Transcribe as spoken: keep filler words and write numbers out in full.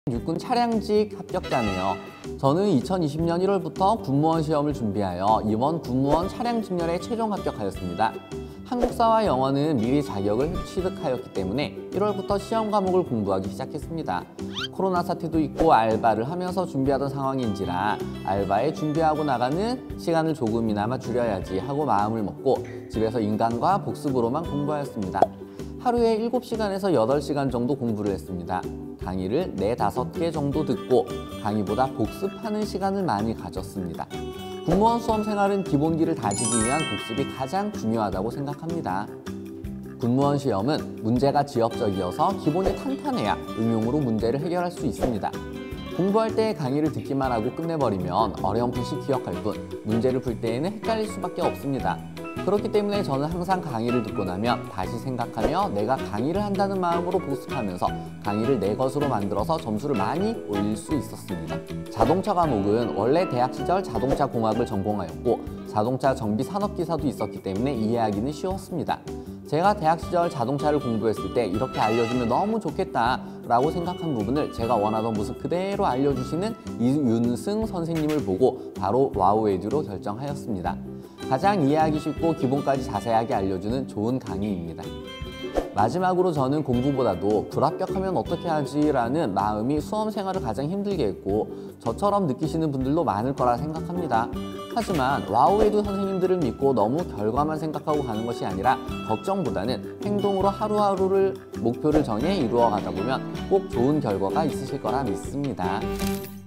육군 차량직 합격자네요. 저는 이천이십 년 일월부터 군무원 시험을 준비하여 이번 군무원 차량직렬에 최종 합격하였습니다. 한국사와 영어는 미리 자격을 취득하였기 때문에 일월부터 시험 과목을 공부하기 시작했습니다. 코로나 사태도 있고 알바를 하면서 준비하던 상황인지라 알바에 준비하고 나가는 시간을 조금이나마 줄여야지 하고 마음을 먹고 집에서 인강과 복습으로만 공부하였습니다. 하루에 일곱 시간에서 여덟 시간 정도 공부를 했습니다. 강의를 네다섯 개 정도 듣고 강의보다 복습하는 시간을 많이 가졌습니다. 군무원 수험 생활은 기본기를 다지기 위한 복습이 가장 중요하다고 생각합니다. 군무원 시험은 문제가 지역적이어서 기본이 탄탄해야 응용으로 문제를 해결할 수 있습니다. 공부할 때 강의를 듣기만 하고 끝내버리면 어렴풋이 기억할 뿐 문제를 풀 때에는 헷갈릴 수밖에 없습니다. 그렇기 때문에 저는 항상 강의를 듣고 나면 다시 생각하며 내가 강의를 한다는 마음으로 복습하면서 강의를 내 것으로 만들어서 점수를 많이 올릴 수 있었습니다. 자동차 과목은 원래 대학 시절 자동차 공학을 전공하였고 자동차 정비 산업기사도 있었기 때문에 이해하기는 쉬웠습니다. 제가 대학 시절 자동차를 공부했을 때 이렇게 알려주면 너무 좋겠다 라고 생각한 부분을 제가 원하던 모습 그대로 알려주시는 이윤승 선생님을 보고 바로 와우에듀로 결정하였습니다. 가장 이해하기 쉽고 기본까지 자세하게 알려주는 좋은 강의입니다. 마지막으로 저는 공부보다도 불합격하면 어떻게 하지? 라는 마음이 수험 생활을 가장 힘들게 했고 저처럼 느끼시는 분들도 많을 거라 생각합니다. 하지만 와우에듀 선생님들을 믿고 너무 결과만 생각하고 가는 것이 아니라 걱정보다는 행동으로 하루하루를 목표를 정해 이루어가다 보면 꼭 좋은 결과가 있으실 거라 믿습니다.